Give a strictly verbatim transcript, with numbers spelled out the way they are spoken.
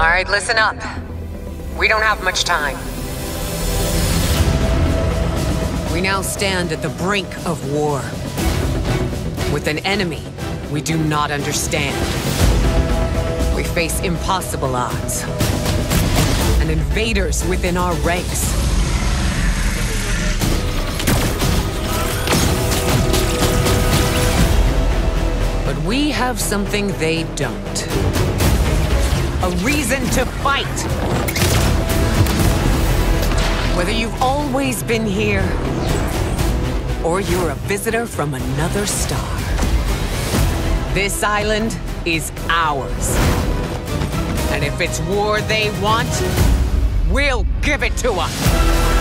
Alright, listen up. We don't have much time. We now stand at the brink of war. With an enemy we do not understand. We face impossible odds. And invaders within our ranks. But we have something they don't. A reason to fight! Whether you've always been here, or you're a visitor from another star, this island is ours. And if it's war they want, we'll give it to them!